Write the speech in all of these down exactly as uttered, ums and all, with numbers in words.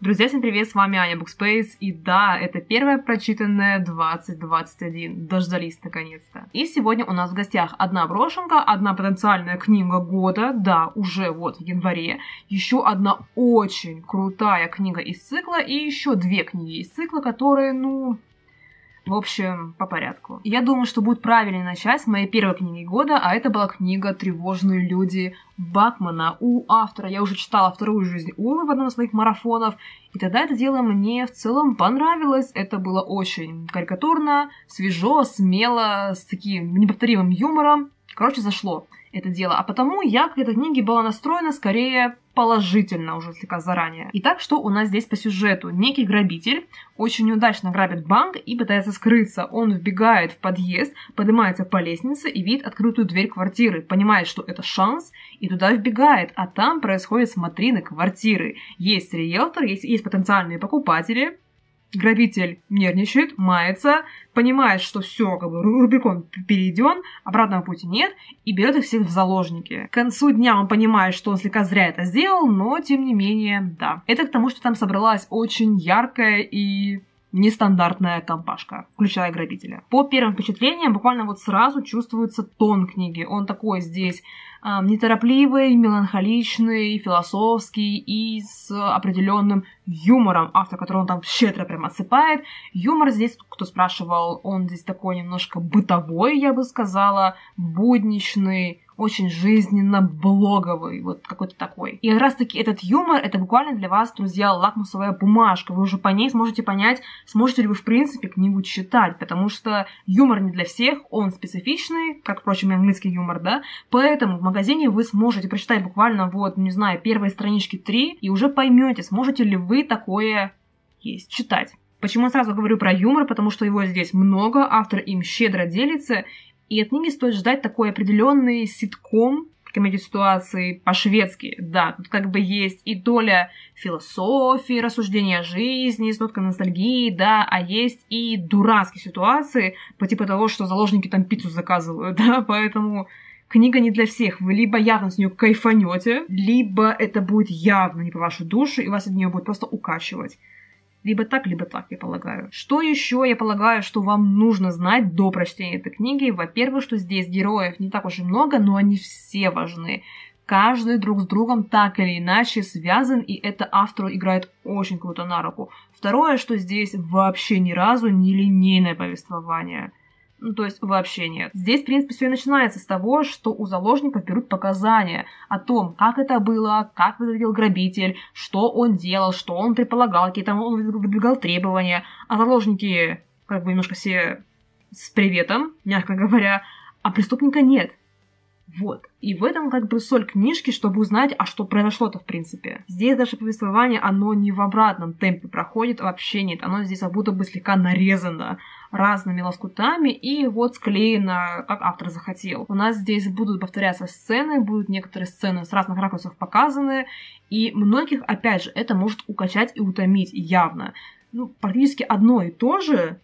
Друзья, всем привет, с вами Аня Букспейс, и да, это первая прочитанная двадцать двадцать один, дождались наконец-то. И сегодня у нас в гостях одна брошенка, одна потенциальная книга года, да, уже вот в январе, еще одна очень крутая книга из цикла, и еще две книги из цикла, которые, ну... В общем, по порядку. Я думаю, что будет правильно начать с моей первой книги года, а это была книга «Тревожные люди» Бакмана. У автора я уже читала «Вторую жизнь Улы» в одном из своих марафонов, и тогда это дело мне в целом понравилось. Это было очень карикатурно, свежо, смело, с таким неповторимым юмором. Короче, зашло это дело. А потому я к этой книге была настроена скорее положительно уже слегка заранее. Итак, что у нас здесь по сюжету? Некий грабитель очень неудачно грабит банк и пытается скрыться. Он вбегает в подъезд, поднимается по лестнице и видит открытую дверь квартиры. Понимает, что это шанс, и туда вбегает. А там происходит смотрины квартиры. Есть риэлтор, есть, есть потенциальные покупатели. Грабитель нервничает, мается, понимает, что все, как бы Рубикон перейден, обратного пути нет, и берет их всех в заложники. К концу дня он понимает, что он слегка зря это сделал, но тем не менее, да. Это к тому, что там собралась очень яркая и нестандартная компашка, включая грабителя. По первым впечатлениям, буквально вот сразу чувствуется тон книги. Он такой здесь э, неторопливый, меланхоличный, философский и с определенным юмором, автор, который он там щедро прям отсыпает. Юмор здесь, кто спрашивал, он здесь такой немножко бытовой, я бы сказала, будничный, очень жизненно блоговый, вот какой-то такой. И как раз таки этот юмор, это буквально для вас, друзья, лакмусовая бумажка. Вы уже по ней сможете понять, сможете ли вы в принципе книгу читать, потому что юмор не для всех, он специфичный, как, впрочем, и английский юмор, да, поэтому в магазине вы сможете прочитать буквально вот, не знаю, первые странички три, и уже поймете, сможете ли вы такое есть, читать. Почему я сразу говорю про юмор, потому что его здесь много, автор им щедро делится, и от книги стоит ждать такой определенный ситком, комедию ситуации по-шведски. Да, тут как бы есть и доля философии, рассуждения о жизни, с ноткой ностальгии, да, а есть и дурацкие ситуации, по типу того, что заложники там пиццу заказывают, да, поэтому книга не для всех. Вы либо явно с нее кайфанете, либо это будет явно не по вашей душе, и вас от нее будет просто укачивать. Либо так, либо так, я полагаю. Что еще, я полагаю, что вам нужно знать до прочтения этой книги? Во-первых, что здесь героев не так уж и много, но они все важны. Каждый друг с другом так или иначе связан, и это автору играет очень круто на руку. Второе, что здесь вообще ни разу не линейное повествование. Ну, то есть вообще нет. Здесь, в принципе, все и начинается с того, что у заложников берут показания о том, как это было, как выглядел грабитель, что он делал, что он предполагал, какие там он выдвигал требования. А заложники, как бы, немножко все с приветом, мягко говоря, а преступника нет. Вот. И в этом как бы соль книжки, чтобы узнать, а что произошло-то в принципе. Здесь даже повествование, оно не в обратном темпе проходит, вообще нет. Оно здесь как будто бы слегка нарезано разными лоскутами и вот склеено, как автор захотел. У нас здесь будут повторяться сцены, будут некоторые сцены с разных ракурсов показаны, и многих, опять же, это может укачать и утомить явно. Ну, практически одно и то же,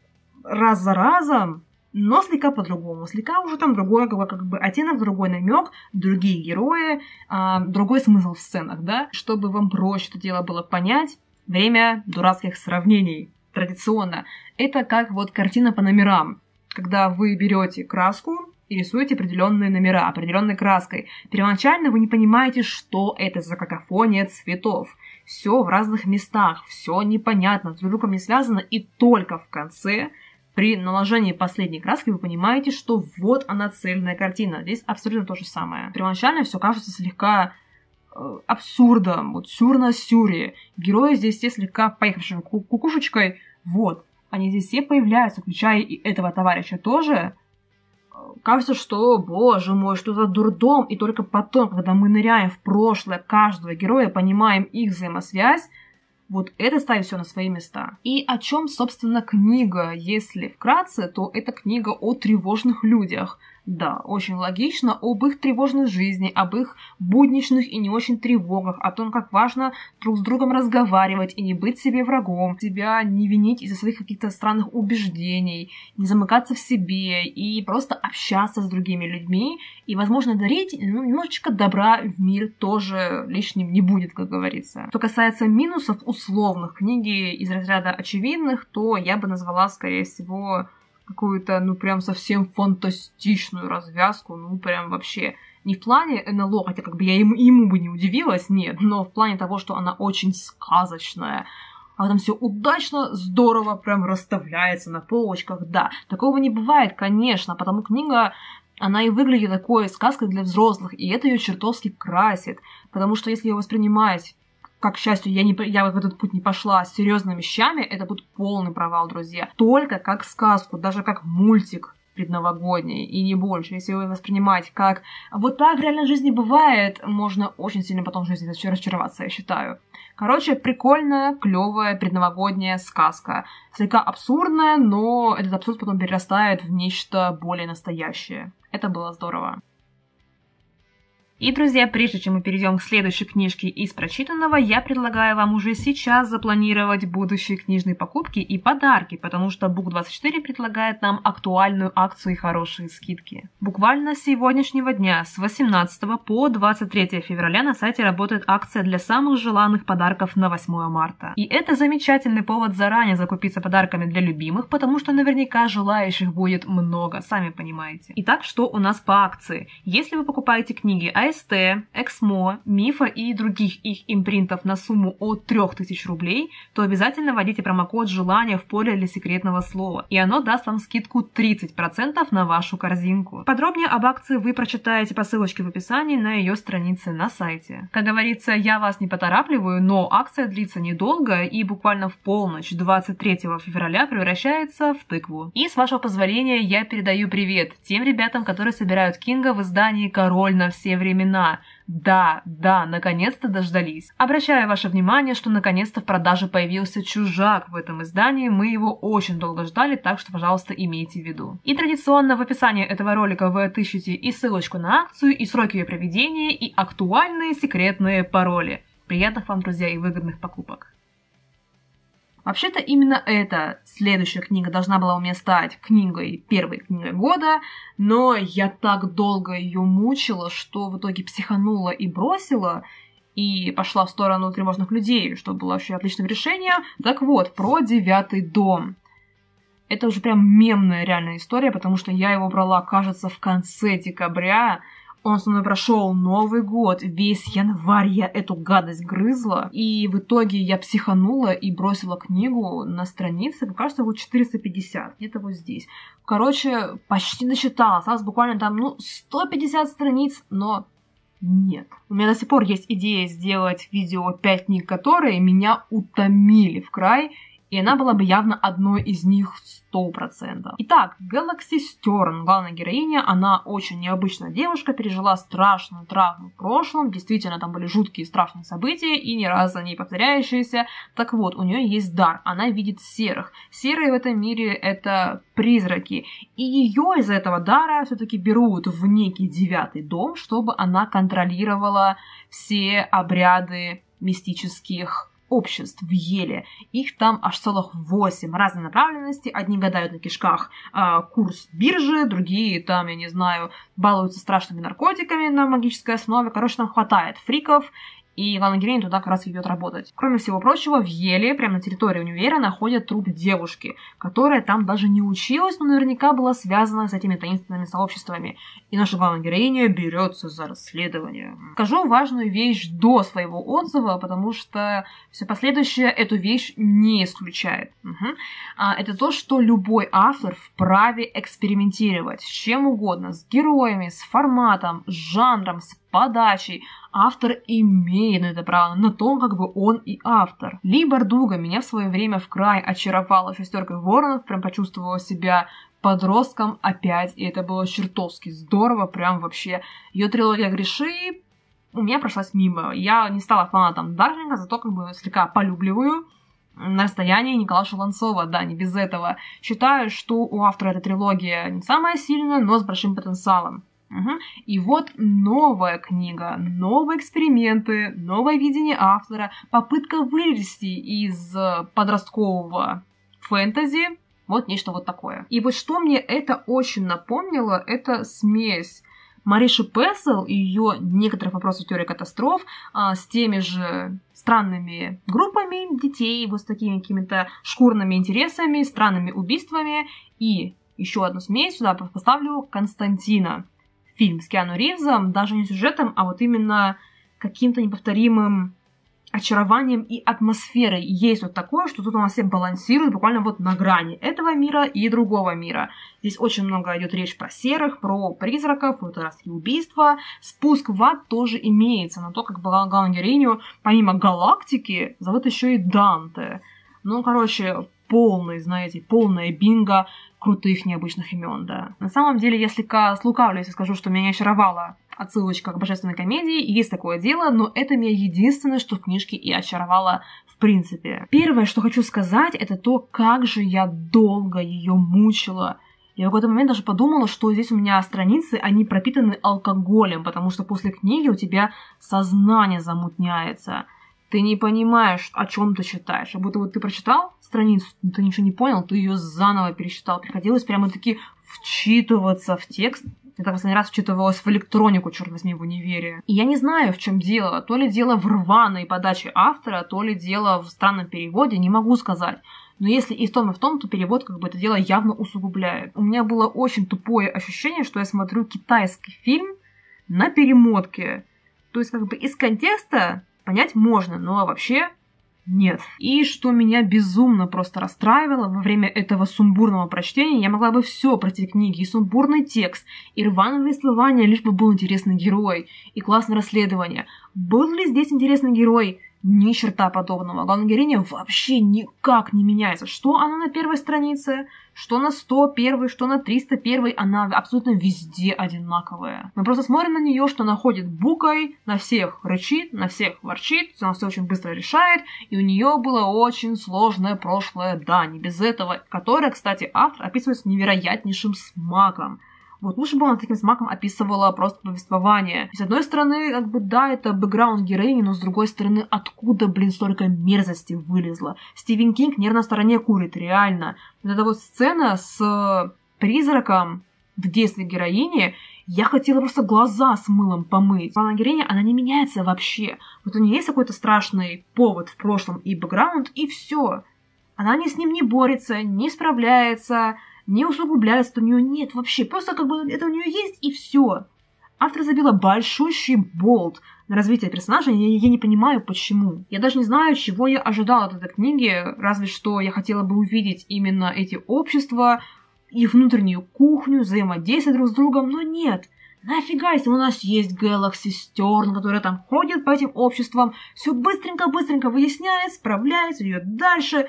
раз за разом, но слегка по-другому. Слегка уже там другой как бы оттенок, другой намек, другие герои, а, другой смысл в сценах, да? Чтобы вам проще это дело было понять, время дурацких сравнений. Традиционно. Это как вот картина по номерам. Когда вы берете краску и рисуете определенные номера, определенной краской. Первоначально вы не понимаете, что это за какофония цветов. Все в разных местах, все непонятно, с друг другом не связано, и только в конце, при наложении последней краски, вы понимаете, что вот она цельная картина. Здесь абсолютно то же самое. Первоначально все кажется слегка э, абсурдом, вот сюр на сюре. Герои здесь все слегка поехавшими ку- кукушечкой. Вот. Они здесь все появляются, включая и этого товарища тоже. Кажется, что, боже мой, что за дурдом. И только потом, когда мы ныряем в прошлое каждого героя, понимаем их взаимосвязь, вот это ставит все на свои места. И о чем, собственно, книга? Если вкратце, то это книга о тревожных людях. Да, очень логично, об их тревожной жизни, об их будничных и не очень тревогах, о том, как важно друг с другом разговаривать и не быть себе врагом, себя не винить из-за своих каких-то странных убеждений, не замыкаться в себе и просто общаться с другими людьми и, возможно, дарить ну, немножечко добра в мир тоже лишним не будет, как говорится. Что касается минусов условных книги из разряда очевидных, то я бы назвала, скорее всего, какую-то, ну, прям совсем фантастичную развязку, ну, прям вообще не в плане эн эл о, хотя как бы я ему, ему бы не удивилась, нет, но в плане того, что она очень сказочная, а там все удачно, здорово прям расставляется на полочках, да, такого не бывает, конечно, потому книга, она и выглядит такой сказкой для взрослых, и это ее чертовски красит, потому что если ее воспринимать как, к счастью, я, не, я в этот путь не пошла с серьезными вещами, это будет полный провал, друзья. Только как сказку, даже как мультик предновогодний, и не больше. Если его воспринимать как вот так в реальной жизни бывает, можно очень сильно потом в жизни разочароваться, я считаю. Короче, прикольная, клевая предновогодняя сказка. Слегка абсурдная, но этот абсурд потом перерастает в нечто более настоящее. Это было здорово. И, друзья, прежде чем мы перейдем к следующей книжке из прочитанного, я предлагаю вам уже сейчас запланировать будущие книжные покупки и подарки, потому что бук двадцать четыре предлагает нам актуальную акцию и хорошие скидки. Буквально с сегодняшнего дня, с восемнадцатого по двадцать третье февраля на сайте работает акция для самых желанных подарков на восьмое марта. И это замечательный повод заранее закупиться подарками для любимых, потому что наверняка желающих будет много, сами понимаете. Итак, что у нас по акции? Если вы покупаете книги а эс тэ, Эксмо, Мифа и других их импринтов на сумму от трёх тысяч рублей, то обязательно вводите промокод «Желание» в поле для секретного слова, и оно даст вам скидку тридцать процентов на вашу корзинку. Подробнее об акции вы прочитаете по ссылочке в описании на ее странице на сайте. Как говорится, я вас не поторапливаю, но акция длится недолго и буквально в полночь двадцать третьего февраля превращается в тыкву. И с вашего позволения я передаю привет тем ребятам, которые собирают Кинга в издании «Король на все времена». Да, да, наконец-то дождались. Обращаю ваше внимание, что наконец-то в продаже появился «Чужак» в этом издании. Мы его очень долго ждали, так что, пожалуйста, имейте в виду. И традиционно в описании этого ролика вы отыщете и ссылочку на акцию, и сроки ее проведения, и актуальные секретные пароли. Приятных вам, друзья, и выгодных покупок. Вообще-то именно эта следующая книга должна была у меня стать книгой, первой книгой года, но я так долго ее мучила, что в итоге психанула и бросила, и пошла в сторону тревожных людей, что было вообще отличным решением. Так вот, про «Девятый дом». Это уже прям мемная реальная история, потому что я его брала, кажется, в конце декабря. Он со мной прошел Новый год, весь январь я эту гадость грызла, и в итоге я психанула и бросила книгу на странице, кажется, вот четыреста пятьдесят, где-то вот здесь. Короче, почти дочитала, осталось буквально там, ну, сто пятьдесят страниц, но нет. У меня до сих пор есть идея сделать видео пять книг, которые меня утомили в край, и она была бы явно одной из них сто процентов. Итак, Гэлакси Стерн, главная героиня, она очень необычная девушка, пережила страшную травму в прошлом, действительно там были жуткие страшные события, и ни разу они повторяющиеся. Так вот, у нее есть дар, она видит серых. Серые в этом мире это призраки, и ее из этого дара все-таки берут в некий девятый дом, чтобы она контролировала все обряды мистических обществ в Еле. Их там аж целых восемь разной направленности. Одни гадают на кишках э, курс биржи, другие там, я не знаю, балуются страшными наркотиками на магической основе. Короче, там хватает фриков, и главная героиня туда как раз идет работать. Кроме всего прочего, в Еле, прямо на территории универа, находят труп девушки, которая там даже не училась, но наверняка была связана с этими таинственными сообществами. И наша главная героиня берется за расследование. Скажу важную вещь до своего отзыва, потому что все последующее эту вещь не исключает. Угу. А, это то, что любой автор вправе экспериментировать с чем угодно, с героями, с форматом, с жанром, с подачей. Автор имеет это право на то, как бы он и автор. Ли Бардуга меня в свое время в край очаровала шестеркой воронов, прям почувствовала себя подростком опять, и это было чертовски здорово, прям вообще. Ее трилогия «Греши» у меня прошлась мимо. Я не стала фанатом Дарлинга, зато как бы слегка полюбливаю. На расстоянии Николая Шаланцова, да, не без этого. Считаю, что у автора эта трилогия не самая сильная, но с большим потенциалом. Угу. И вот новая книга, новые эксперименты, новое видение автора, попытка вылезти из подросткового фэнтези, вот нечто вот такое. И вот что мне это очень напомнило, это смесь Мариши Песел и ее некоторых вопросов теории катастроф а, с теми же странными группами детей, вот с такими какими-то шкурными интересами, странными убийствами. И еще одну смесь сюда поставлю Константина. Фильм с Киану Ривзом, даже не сюжетом, а вот именно каким-то неповторимым очарованием и атмосферой. Есть вот такое, что тут у нас все балансируют буквально вот на грани этого мира и другого мира. Здесь очень много идет речь про серых, про призраков, про террорские убийства. Спуск в ад тоже имеется, на то, как главную героиню помимо галактики зовут еще и Данте. Ну, короче, полный, знаете, полная бинго крутых необычных имен, да. На самом деле, я слегка слукавлю, если скажу, что меня не очаровала отсылочка к божественной комедии, есть такое дело, но это меня единственное, что в книжке и очаровало в принципе. Первое, что хочу сказать, это то, как же я долго ее мучила. Я в какой-то момент даже подумала, что здесь у меня страницы, они пропитаны алкоголем, потому что после книги у тебя сознание замутняется. Ты не понимаешь, о чем ты читаешь. А будто вот ты прочитал страницу, ты ничего не понял, ты ее заново пересчитал. Приходилось прямо-таки вчитываться в текст. Я последний раз вчитывалась в электронику, черт возьми, в универе. И я не знаю, в чем дело. То ли дело в рваной подаче автора, то ли дело в странном переводе, не могу сказать. Но если и в том, и в том, то перевод как бы это дело явно усугубляет. У меня было очень тупое ощущение, что я смотрю китайский фильм на перемотке. То есть как бы из контекста понять можно, но вообще нет. И что меня безумно просто расстраивало во время этого сумбурного прочтения, я могла бы все пройти книги, и сумбурный текст, и рваное повествование, лишь бы был интересный герой, и классное расследование. Был ли здесь интересный герой? Ни черта подобного. Главная героиня вообще никак не меняется. Что она на первой странице, что на сто первой, что на триста первой, она абсолютно везде одинаковая. Мы просто смотрим на нее, что она ходит букой, на всех рычит, на всех ворчит, она все очень быстро решает, и у нее было очень сложное прошлое, да, не без этого, которое, кстати, автор описывает с невероятнейшим смаком. Вот лучше бы она таким смаком описывала просто повествование. И с одной стороны, как бы, да, это бэкграунд героини, но с другой стороны, откуда, блин, столько мерзости вылезло? Стивен Кинг нервно на стороне курит, реально. Вот эта вот сцена с призраком в детстве героини, я хотела просто глаза с мылом помыть. Главная героиня, она не меняется вообще. Вот у нее есть какой-то страшный повод в прошлом и бэкграунд, и все. Она ни с ним не борется, не справляется, не усугубляется, у нее нет вообще. Просто как бы это у нее есть, и все. Автор забила большущий болт на развитие персонажа, и я, я не понимаю, почему. Я даже не знаю, чего я ожидала от этой книги, разве что я хотела бы увидеть именно эти общества, их внутреннюю кухню, взаимодействие друг с другом, но нет. Нафига, если у нас есть Galaxy Stern, которая там ходит по этим обществам, все быстренько-быстренько выясняет, справляется, идет дальше.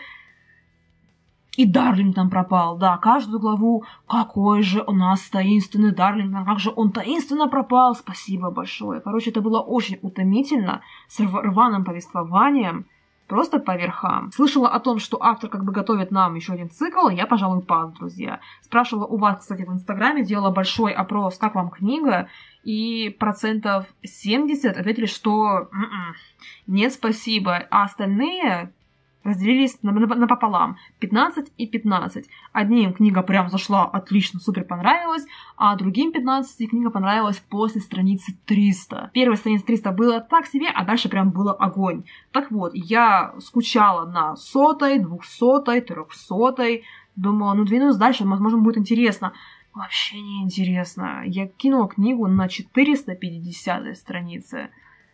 И Дарлинг там пропал, да, каждую главу, какой же у нас таинственный Дарлинг, как же он таинственно пропал, спасибо большое. Короче, это было очень утомительно, с рваным повествованием, просто по верхам. Слышала о том, что автор как бы готовит нам еще один цикл, я, пожалуй, пас, друзья. Спрашивала у вас, кстати, в Инстаграме, делала большой опрос, как вам книга, и процентов семьдесят ответили, что м-м, нет, спасибо, а остальные разделились напополам, пятнадцать и пятнадцать. Одним книга прям зашла отлично, супер понравилась, а другим пятнадцати книга понравилась после страницы триста. Первая страница триста было так себе, а дальше прям было огонь. Так вот, я скучала на сотой, двухсотой, трехсотой, думала, ну двинусь дальше, возможно, будет интересно. Вообще не интересно. Я кинула книгу на четыреста пятидесятой странице.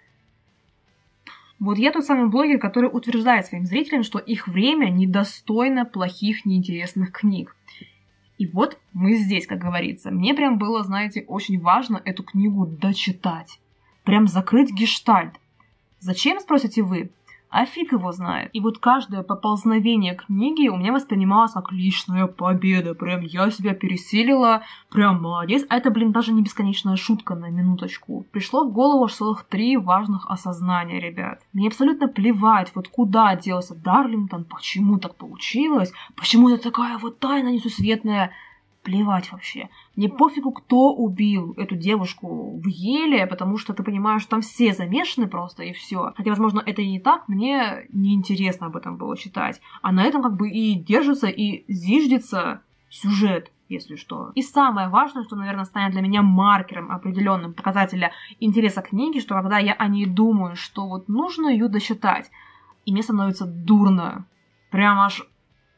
Вот я тот самый блогер, который утверждает своим зрителям, что их время недостойно плохих, неинтересных книг. И вот мы здесь, как говорится. Мне прям было, знаете, очень важно эту книгу дочитать. Прям закрыть гештальт. Зачем, спросите вы? А фиг его знает. И вот каждое поползновение книги у меня воспринималось как личная победа. Прям я себя пересилила, прям молодец. А это, блин, даже не бесконечная шутка на минуточку. Пришло в голову целых три важных осознания, ребят. Мне абсолютно плевать, вот куда делся Дарлингтон, почему так получилось, почему это такая вот тайна несусветная. Плевать вообще. Мне пофигу, кто убил эту девушку в Еле, потому что ты понимаешь, что там все замешаны просто, и все. Хотя, возможно, это и не так, мне неинтересно об этом было читать. А на этом как бы и держится, и зиждется сюжет, если что. И самое важное, что, наверное, станет для меня маркером определенным показателя интереса книги, что когда я о ней думаю, что вот нужно ее дочитать, и мне становится дурно. Прям аж...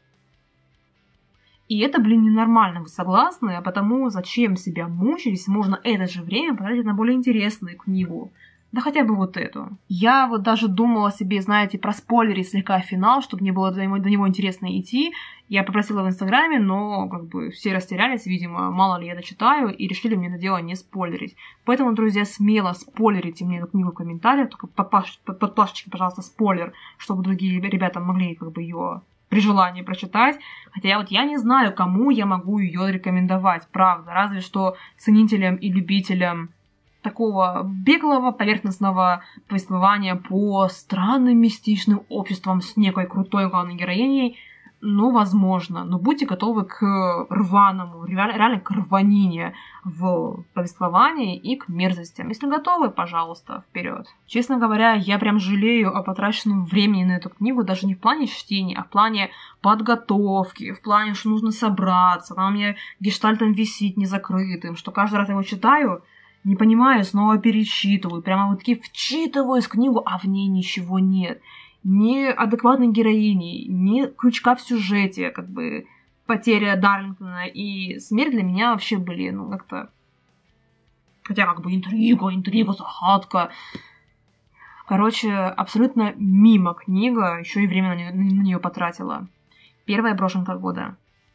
И это, блин, ненормально, вы согласны? А потому зачем себя мучить, если можно это же время потратить на более интересную книгу? Да хотя бы вот эту. Я вот даже думала себе, знаете, проспойлерить слегка финал, чтобы мне было до него, до него интересно идти. Я попросила в Инстаграме, но как бы все растерялись, видимо, мало ли я дочитаю, и решили мне это дело не спойлерить. Поэтому, друзья, смело спойлерите мне эту книгу в комментариях, только под, под, под плашечкой, пожалуйста, спойлер, чтобы другие ребята могли как бы ее... при желании прочитать. Хотя вот я не знаю, кому я могу ее рекомендовать, правда. Разве что ценителям и любителям такого беглого поверхностного повествования по странным мистичным обществам с некой крутой главной героиней. Ну, возможно. Но будьте готовы к рваному, реально к рванине в повествовании и к мерзостям. Если готовы, пожалуйста, вперед. Честно говоря, я прям жалею о потраченном времени на эту книгу, даже не в плане чтения, а в плане подготовки, в плане, что нужно собраться, она у меня гештальтом висит незакрытым, что каждый раз я его читаю, не понимаю, снова перечитываю, прямо вот таки вчитываюсь в книгу, а в ней ничего нет. Ни адекватной героини, ни крючка в сюжете, как бы потеря Дарлингтона и смерть для меня вообще были, ну, как-то... Хотя как бы интрига, интрига, загадка. Короче, абсолютно мимо книга, еще и время на нее, на нее потратила. Первая брошенка года.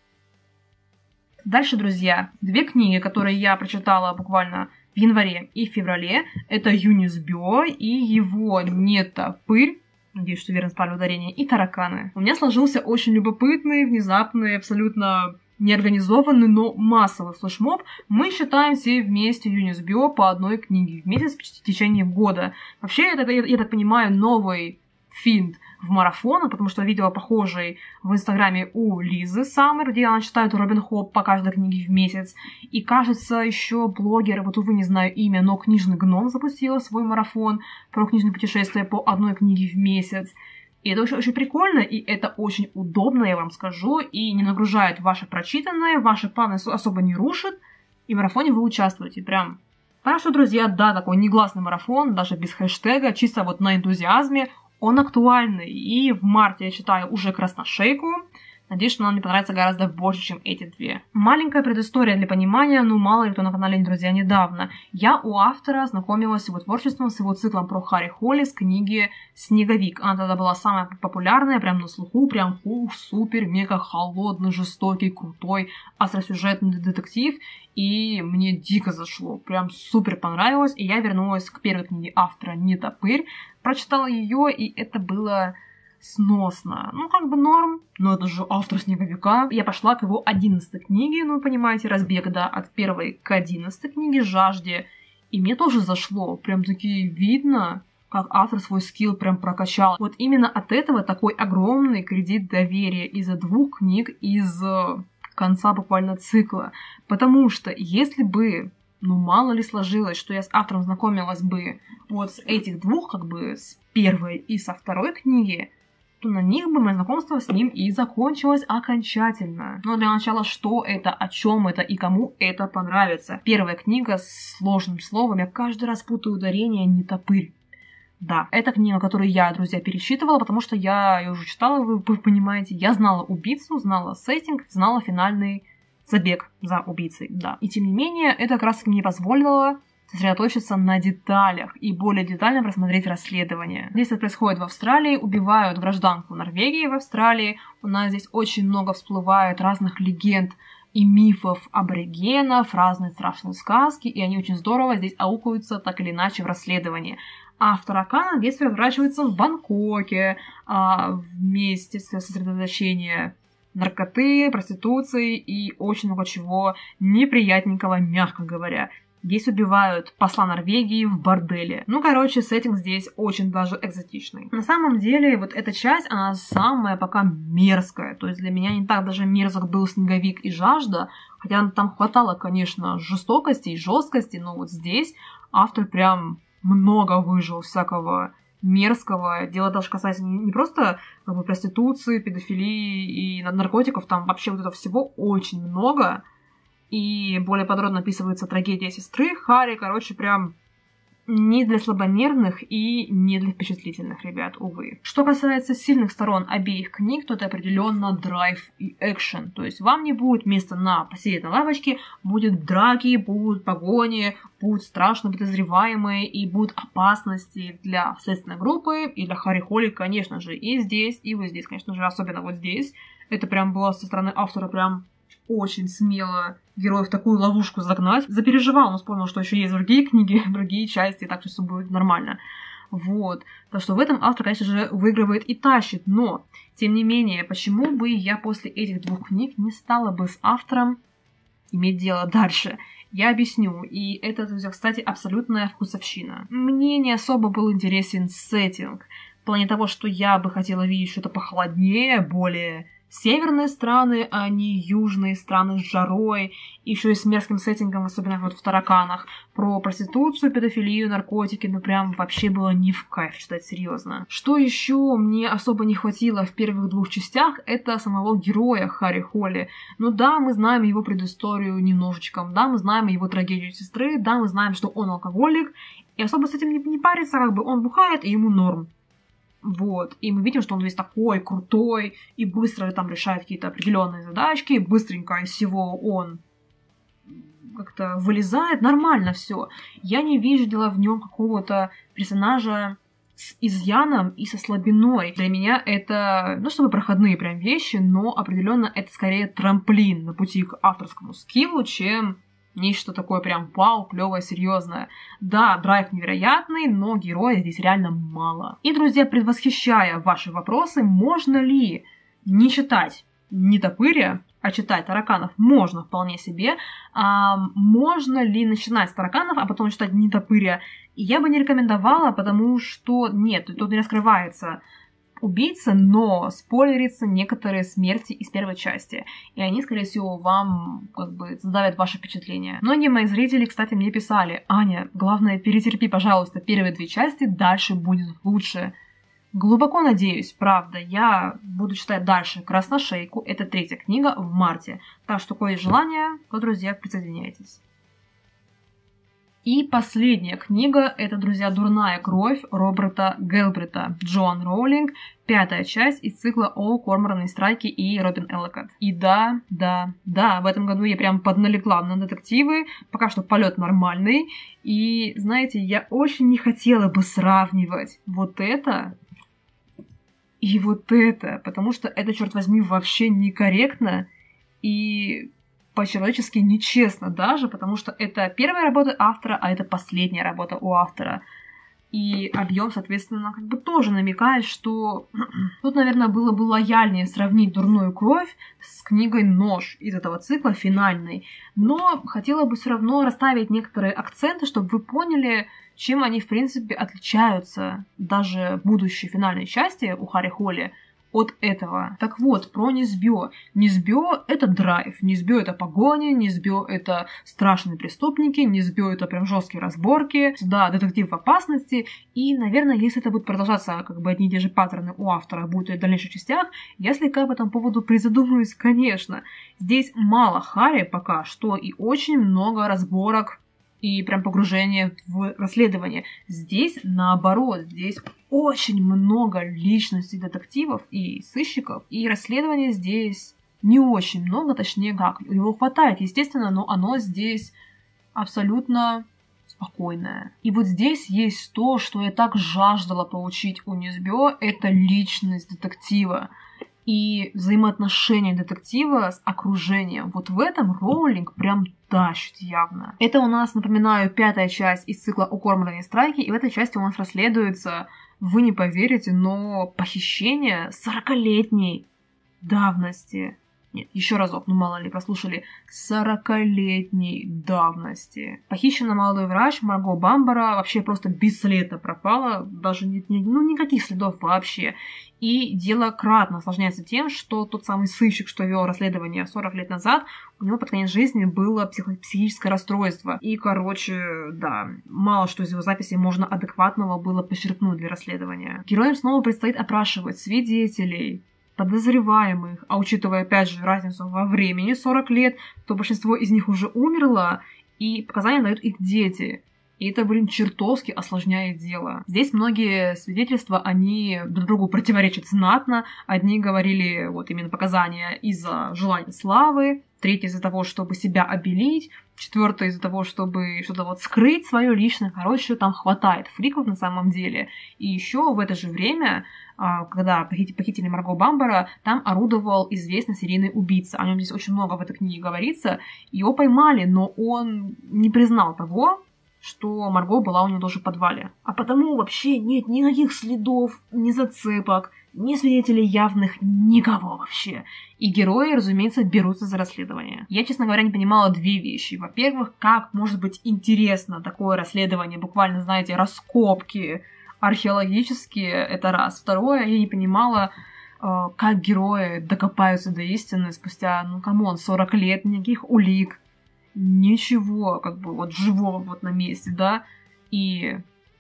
Дальше, друзья, две книги, которые я прочитала буквально в январе и феврале, это Юнис Бё и его «Нетопырь». Надеюсь, что верно ставлю ударение, и «Тараканы». У меня сложился очень любопытный, внезапный, абсолютно неорганизованный, но массовый флешмоб. Мы читаем все вместе Юнис Бё по одной книге в месяц в течение года. Вообще, это, я, я так понимаю, новый финт в марафон, потому что я видела похожий в Инстаграме у Лизы Саммер, где она читает Робин Хоп по каждой книге в месяц. И, кажется, еще блогер, вот увы, не знаю имя, но Книжный гном запустила свой марафон про книжные путешествия по одной книге в месяц. И это очень, очень прикольно, и это очень удобно, я вам скажу, и не нагружает ваше прочитанное, ваши планы особо не рушит, и в марафоне вы участвуете прям. Так что, друзья, да, такой негласный марафон, даже без хэштега, чисто вот на энтузиазме. Он актуальный, и в марте я читаю уже «Красношейку». Надеюсь, что она мне понравится гораздо больше, чем эти две. Маленькая предыстория для понимания, ну мало ли кто на канале «Друзья» недавно. Я у автора знакомилась с его творчеством, с его циклом про Харри Холли с книги «Снеговик». Она тогда была самая популярная, прям на слуху, прям ух, супер, мега холодный, жестокий, крутой, остросюжетный детектив. И мне дико зашло, прям супер понравилось. И я вернулась к первой книге автора «Нетопырь», прочитала ее, и это было сносно. Ну, как бы норм, но это же автор «Снеговика». Я пошла к его одиннадцатой книге, ну, вы понимаете, разбег, да, от первой к одиннадцатой книге «Жажде». И мне тоже зашло, прям таки видно, как автор свой скилл прям прокачал. Вот именно от этого такой огромный кредит доверия из-за двух книг из конца буквально цикла. Потому что если бы, ну, мало ли сложилось, что я с автором знакомилась бы вот с этих двух, как бы с первой и со второй книги, то на них бы мое знакомство с ним и закончилось окончательно. Но для начала, что это, о чем это и кому это понравится. Первая книга с сложным словом, я каждый раз путаю ударение, «Нетопырь». Да, это книга, которую я, друзья, перечитывала, потому что я ее уже читала, вы понимаете. Я знала убийцу, знала сеттинг, знала финальный забег за убийцей, да. И тем не менее, это как раз мне позволило сосредоточиться на деталях и более детально просмотреть расследование. Здесь это происходит в Австралии, убивают гражданку Норвегии в Австралии. У нас здесь очень много всплывает разных легенд и мифов аборигенов, разные страшные сказки, и они очень здорово здесь аукаются так или иначе в расследовании. А в «Тараканах» действие разворачивается в Бангкоке, а, вместе с сосредоточением наркоты, проституции и очень много чего неприятненького, мягко говоря. Здесь убивают посла Норвегии в борделе. Ну, короче, сеттинг здесь очень даже экзотичный. На самом деле, вот эта часть, она самая пока мерзкая. То есть для меня не так даже мерзок был «Снеговик» и «Жажда», хотя там хватало, конечно, жестокости и жесткости, но вот здесь автор прям много выжил всякого мерзкого. Дело даже касается не просто как бы, проституции, педофилии и наркотиков, там вообще вот этого всего очень много. И более подробно описывается трагедия сестры Хари. Короче, прям не для слабонервных и не для впечатлительных ребят, увы. Что касается сильных сторон обеих книг, то это определенно драйв и экшен. То есть вам не будет места на посидеть на лавочке, будет драки, будут погони, будут страшно подозреваемые и будут опасности для следственной группы и для Хари Холли, конечно же, и здесь, и вот здесь, конечно же, особенно вот здесь. Это прям было со стороны автора прям очень смело героев в такую ловушку загнать. Запереживал, но вспомнил, что еще есть другие книги, другие части, так что все будет нормально. Вот. Так что в этом автор, конечно же, выигрывает и тащит. Но, тем не менее, почему бы я после этих двух книг не стала бы с автором иметь дело дальше? Я объясню. И это, друзья, кстати, абсолютная вкусовщина. Мне не особо был интересен сеттинг. В плане того, что я бы хотела видеть что-то похолоднее, более северные страны, а не южные страны с жарой, еще и с мерзким сеттингом, особенно вот в «Тараканах». Про проституцию, педофилию, наркотики, ну прям вообще было не в кайф читать, серьезно. Что еще мне особо не хватило в первых двух частях, это самого героя Хари Холли. Ну да, мы знаем его предысторию немножечко, да, мы знаем его трагедию сестры, да, мы знаем, что он алкоголик, и особо с этим не, не парится, как бы он бухает, и ему норм. Вот, и мы видим, что он весь такой крутой и быстро там решает какие-то определенные задачки, быстренько из всего он как-то вылезает, нормально все. Я не видела в нем какого-то персонажа с изъяном и со слабиной. Для меня это, ну, чтобы проходные прям вещи, но определенно это скорее трамплин на пути к авторскому скиллу, чем нечто такое прям вау, клёвое, серьезное. Да, драйв невероятный, но героя здесь реально мало. И, друзья, предвосхищая ваши вопросы, можно ли не читать «Нетопыря», а читать «Тараканов» можно вполне себе. А можно ли начинать с «Тараканов», а потом читать «Нетопыря»? Я бы не рекомендовала, потому что нет, тут не раскрывается убийца, но спойлерится некоторые смерти из первой части. И они, скорее всего, вам как бы задавят ваше впечатление. Многие мои зрители, кстати, мне писали: «Аня, главное, перетерпи, пожалуйста, первые две части, дальше будет лучше». Глубоко надеюсь, правда, я буду читать дальше «Красношейку». Это третья книга в марте. Так что, кое желание, то, друзья, присоединяйтесь. И последняя книга — это, друзья, «Дурная кровь» Роберта Гелбрета, Джоан Роулинг, пятая часть из цикла «О Корморан и Страйки» и Робин Эллокотт. И да, да, да, в этом году я прям подналегла на детективы, пока что полет нормальный, и, знаете, я очень не хотела бы сравнивать вот это и вот это, потому что это, черт возьми, вообще некорректно и по-человечески нечестно даже, потому что это первая работа автора, а это последняя работа у автора. И объем, соответственно, как бы тоже намекает, что тут, наверное, было бы лояльнее сравнить «Дурную кровь» с книгой «Нож» из этого цикла, финальной. Но хотела бы все равно расставить некоторые акценты, чтобы вы поняли, чем они, в принципе, отличаются даже в будущей финальной части у Хари Холли от этого. Так вот, про Низбё. Низбё — это драйв, Низбё — это погони, Низбё — это страшные преступники, Низбё — это прям жесткие разборки, да, детектив в опасности, и, наверное, если это будет продолжаться, как бы одни и те же паттерны у автора будут и в дальнейших частях, я слегка по этому поводу призадумаюсь, конечно. Здесь мало Хари пока что, и очень много разборок и прям погружение в расследование. Здесь наоборот, здесь очень много личностей детективов и сыщиков, и расследования здесь не очень много, точнее как, его хватает, естественно, но оно здесь абсолютно спокойное. И вот здесь есть то, что я так жаждала получить у Низбё, это личность детектива. и взаимоотношения детектива с окружением. Вот в этом Роулинг прям тащит явно. Это у нас, напоминаю, пятая часть из цикла «У Корморана и Страйки», и в этой части у нас расследуется, вы не поверите, но похищение сорокалетней давности. Нет, еще разок, ну мало ли, прослушали. сорокалетней давности. Похищенный молодой врач Марго Бамбара вообще просто бесследно пропала, даже нет, ну, никаких следов вообще. И дело кратно осложняется тем, что тот самый сыщик, что вел расследование сорок лет назад, у него под конец жизни было психо- психическое расстройство. И, короче, да, мало что из его записей можно адекватного было почерпнуть для расследования. Героям снова предстоит опрашивать свидетелей, подозреваемых, а учитывая, опять же, разницу во времени, сорок лет, то большинство из них уже умерло, и показания дают их дети. И это, блин, чертовски осложняет дело. Здесь многие свидетельства, они друг другу противоречат знатно. Одни говорили, вот именно показания из-за желания славы, третий из-за того, чтобы себя обелить, четвертый из-за того, чтобы что-то вот скрыть свое личное. Короче, там хватает фриков на самом деле. И еще в это же время, когда похитили Марго Бамбара, там орудовал известный серийный убийца. О нем здесь очень много в этой книге говорится. Его поймали, но он не признал того, что Марго была у него тоже в подвале. А потому вообще нет никаких следов, ни зацепок, ни свидетелей явных, никого вообще. И герои, разумеется, берутся за расследование. Я, честно говоря, не понимала две вещи. Во-первых, как может быть интересно такое расследование, буквально, знаете, раскопки археологические, это раз. Второе, я не понимала, как герои докопаются до истины спустя, ну, камон, сорок лет, никаких улик. Ничего, как бы, вот живого вот на месте, да, и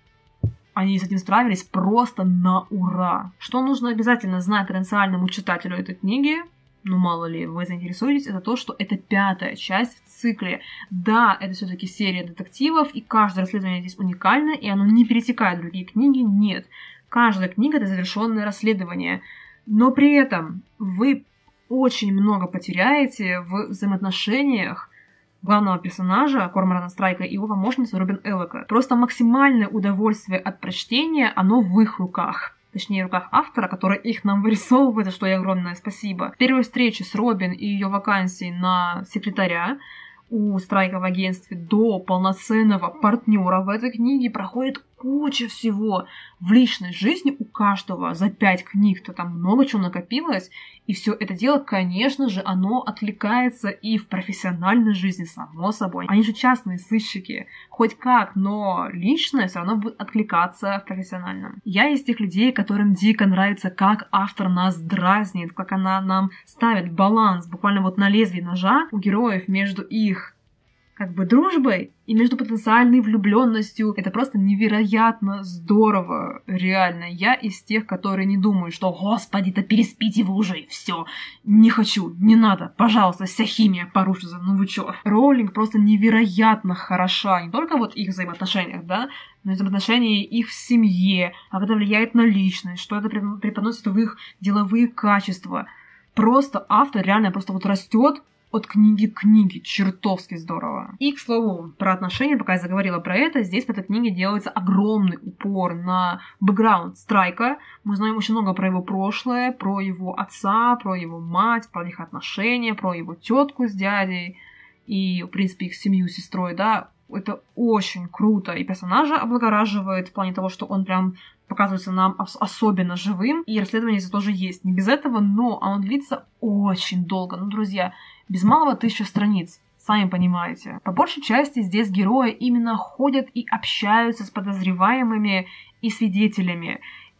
они с этим справились просто на ура. Что нужно обязательно знать потенциальному читателю этой книги, ну, мало ли, вы заинтересуетесь, это то, что это пятая часть в цикле. Да, это все-таки серия детективов, и каждое расследование здесь уникально, и оно не перетекает в другие книги, нет. Каждая книга — это завершенное расследование, но при этом вы очень много потеряете в взаимоотношениях главного персонажа Корморана Страйка и его помощницы Робин Эллока. Просто максимальное удовольствие от прочтения, оно в их руках. Точнее, в руках автора, который их нам вырисовывает, за что ей огромное спасибо. В первой встрече с Робин и ее вакансией на секретаря у Страйка в агентстве до полноценного партнера в этой книге проходит куча всего. В личной жизни у каждого за пять книг-то там много чего накопилось, и все это дело, конечно же, оно откликается и в профессиональной жизни, само собой. Они же частные сыщики, хоть как, но личное все равно будет откликаться в профессиональном. Я из тех людей, которым дико нравится, как автор нас дразнит, как она нам ставит баланс буквально вот на лезвии ножа у героев между их как бы дружбой и между потенциальной влюбленностью. Это просто невероятно здорово, реально. Я из тех, которые не думают, что «Господи, да переспите вы уже, и все, не хочу, не надо, пожалуйста, вся химия порушится, ну вы чё». Роулинг просто невероятно хороша, не только вот их взаимоотношениях, да, но и взаимоотношения их в семье, как это влияет на личность, что это преподносит в их деловые качества. Просто автор реально просто вот растет от книги к книге. Чертовски здорово. И, к слову, про отношения, пока я заговорила про это, здесь в этой книге делается огромный упор на бэкграунд Страйка. Мы знаем очень много про его прошлое, про его отца, про его мать, про их отношения, про его тетку с дядей и, в принципе, их семью с сестрой, да. Это очень круто. И персонажа облагораживает в плане того, что он прям показывается нам особенно живым. И расследование здесь тоже есть. Не без этого, но оно длится очень долго. Ну, друзья, без малого тысяча страниц. Сами понимаете. По большей части здесь герои именно ходят и общаются с подозреваемыми и свидетелями.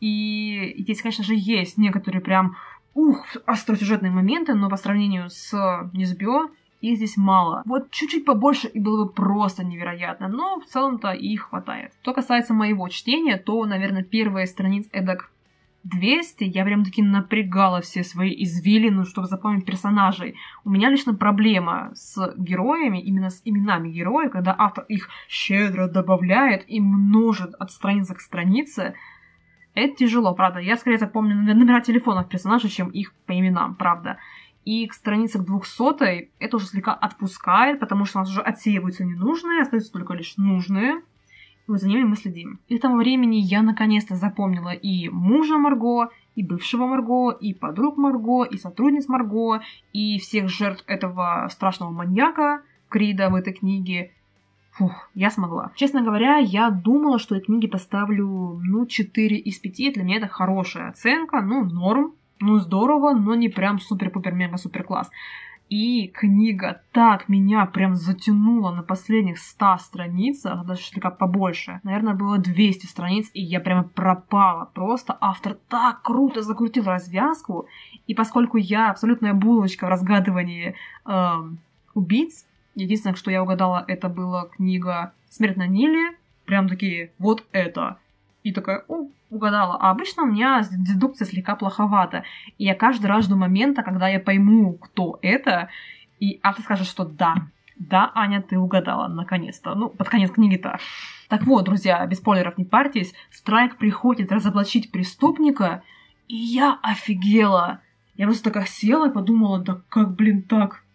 И здесь, конечно же, есть некоторые прям ух, остросюжетные моменты, но по сравнению с Низбё их здесь мало. Вот чуть-чуть побольше и было бы просто невероятно, но в целом-то их хватает. Что касается моего чтения, то, наверное, первые страниц эдак двести я прям-таки напрягала все свои извилины, чтобы запомнить персонажей. У меня лично проблема с героями, именно с именами героев, когда автор их щедро добавляет и множит от страницы к странице. Это тяжело, правда. Я скорее запомню номера телефонов персонажей, чем их по именам, правда. И к странице к двухсотой это уже слегка отпускает, потому что у нас уже отсеиваются ненужные, остаются только лишь нужные. И вот за ними мы следим. И к тому времени я наконец-то запомнила и мужа Марго, и бывшего Марго, и подруг Марго, и сотрудниц Марго, и всех жертв этого страшного маньяка Крида в этой книге. Фух, я смогла. Честно говоря, я думала, что этой книге поставлю, ну, четыре из пяти. Для меня это хорошая оценка, ну, норм, ну, здорово, но не прям супер-пупер-мега-супер-класс. И книга так меня прям затянула на последних ста страницах, даже слегка побольше. Наверное, было двести страниц, и я прямо пропала. Просто автор так круто закрутил развязку. И поскольку я абсолютная булочка в разгадывании э, убийц, единственное, что я угадала, это была книга «Смерть на Ниле». Прям такие, вот это. И такая, о, угадала. А обычно у меня дедукция слегка плоховата. И я каждый раз жду момента, когда я пойму, кто это, и автор скажет, что да, да, Аня, ты угадала, наконец-то. Ну, под конец книги-то. Так вот, друзья, без спойлеров не парьтесь, Страйк приходит разоблачить преступника, и я офигела. Я просто такая села и подумала, да как, блин, так?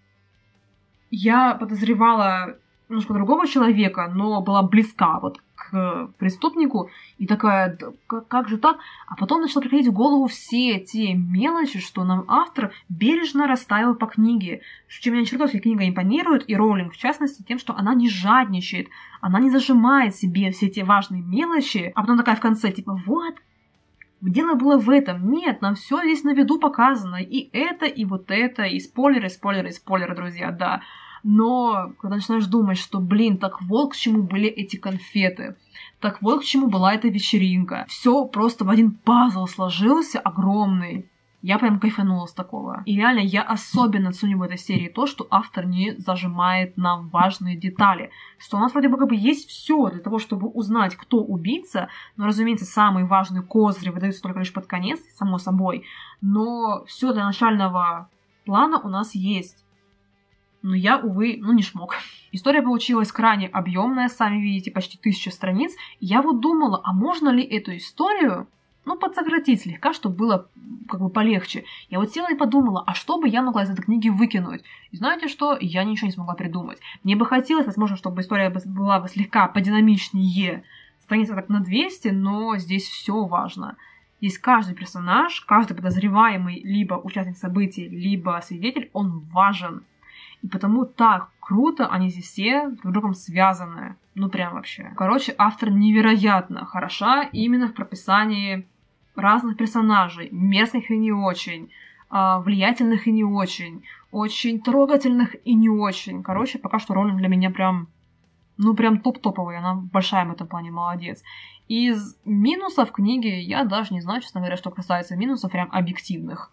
Я подозревала немножко другого человека, но была близка вот к преступнику, и такая, да, как, как же так? А потом начала приходить в голову все те мелочи, что нам автор бережно расставил по книге, чем меня чертовски книга импонирует, и Роулинг, в частности, тем, что она не жадничает, она не зажимает себе все эти важные мелочи, а потом такая в конце, типа, вот, дело было в этом. Нет, нам все здесь на виду показано, и это, и вот это, и спойлеры, спойлеры, спойлеры, друзья, да. Но когда начинаешь думать, что, блин, так вот к чему были эти конфеты, так вот к чему была эта вечеринка, все просто в один пазл сложился огромный. Я прям кайфанула с такого. И реально, я особенно ценю в этой серии то, что автор не зажимает нам важные детали. Что у нас вроде бы как бы есть все для того, чтобы узнать, кто убийца. Но, разумеется, самые важные козыри выдаются только лишь под конец, само собой. Но все для начального плана у нас есть. Но я, увы, ну не шмок. История получилась крайне объемная, сами видите, почти тысяча страниц. И я вот думала, а можно ли эту историю, ну, подсократить слегка, чтобы было как бы полегче. Я вот села и подумала, а что бы я могла из этой книги выкинуть? И знаете что? Я ничего не смогла придумать. Мне бы хотелось, возможно, чтобы история была бы слегка подинамичнее, страница так на двести, но здесь все важно. Здесь каждый персонаж, каждый подозреваемый, либо участник событий, либо свидетель, он важен. И потому так круто они здесь все друг с другом связаны. Ну прям вообще. Короче, автор невероятно хороша именно в прописании разных персонажей. Мерзких и не очень, влиятельных и не очень, очень трогательных и не очень. Короче, пока что Роулинг для меня прям, ну прям топ-топовый. Она большая в этом плане молодец. Из минусов книги я даже не знаю, честно говоря, что касается минусов прям объективных.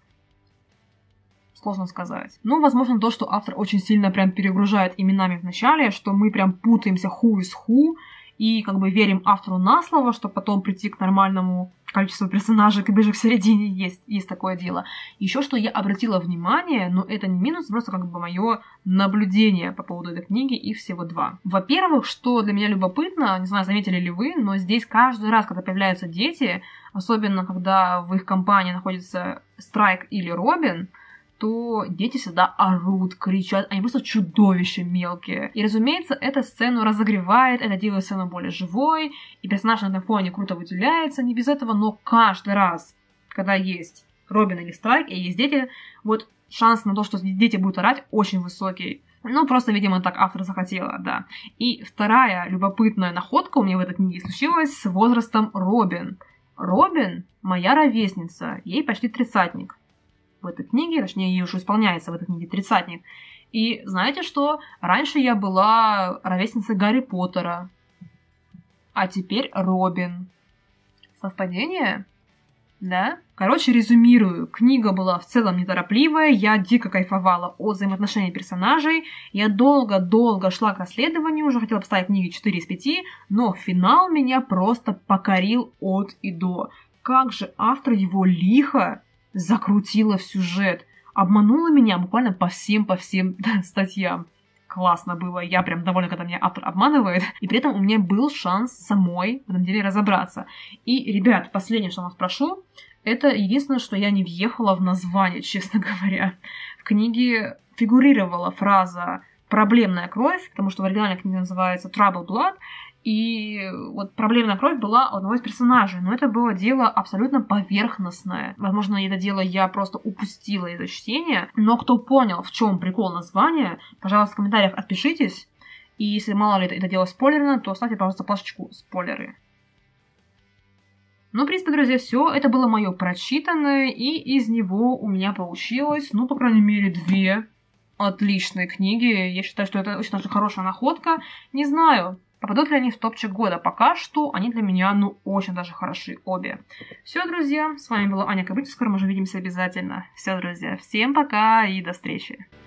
Сложно сказать. Ну, возможно, то, что автор очень сильно прям перегружает именами в начале, что мы прям путаемся who is who, и как бы верим автору на слово, чтобы потом прийти к нормальному количеству персонажей, и ближе к середине есть, есть такое дело. Еще что я обратила внимание, но это не минус, просто как бы мое наблюдение по поводу этой книги, их всего два. Во-первых, что для меня любопытно, не знаю, заметили ли вы, но здесь каждый раз, когда появляются дети, особенно когда в их компании находится Страйк или Робин, то дети всегда орут, кричат, они просто чудовища мелкие. И, разумеется, эта сцену разогревает, это делает сцену более живой, и персонаж на этом фоне круто выделяется, не без этого, но каждый раз, когда есть Робин или Страйк, и есть дети, вот шанс на то, что дети будут орать, очень высокий. Ну, просто, видимо, так автор захотела, да. И вторая любопытная находка у меня в этой книге случилась с возрастом Робин. Робин — моя ровесница, ей почти тридцатник. В этой книге, точнее, ей уже исполняется в этой книге тридцатник. И знаете что? Раньше я была ровесницей Гарри Поттера, а теперь Робин. Совпадение? Да? Короче, резюмирую. Книга была в целом неторопливая, я дико кайфовала от взаимоотношений персонажей, я долго-долго шла к расследованию, уже хотела поставить книге четыре из пяти, но финал меня просто покорил от и до. Как же автор его лихо закрутила в сюжет, обманула меня буквально по всем, по всем статьям. Классно было, я прям довольна, когда меня автор обманывает, и при этом у меня был шанс самой в этом деле разобраться. И, ребят, последнее, что я вас прошу, это единственное, что я не въехала в название, честно говоря. В книге фигурировала фраза «проблемная кровь», потому что в оригинале книга называется «Troubled Blood», И вот проблемная кровь была у одного из персонажей, но это было дело абсолютно поверхностное. Возможно, это дело я просто упустила из-за чтения, но кто понял, в чем прикол названия, пожалуйста, в комментариях отпишитесь. И если мало ли это, это дело спойлерно, то ставьте, пожалуйста, плашечку «Спойлеры». Ну, в принципе, друзья, все. Это было мое прочитанное, и из него у меня получилось, ну, по крайней мере, две отличные книги. Я считаю, что это очень даже хорошая находка. Не знаю, попадут ли они в топчик года. Пока что они для меня, ну, очень даже хороши обе. Все, друзья, с вами была Аня Кобыльчик. Скоро мы уже увидимся обязательно. Все, друзья, всем пока и до встречи.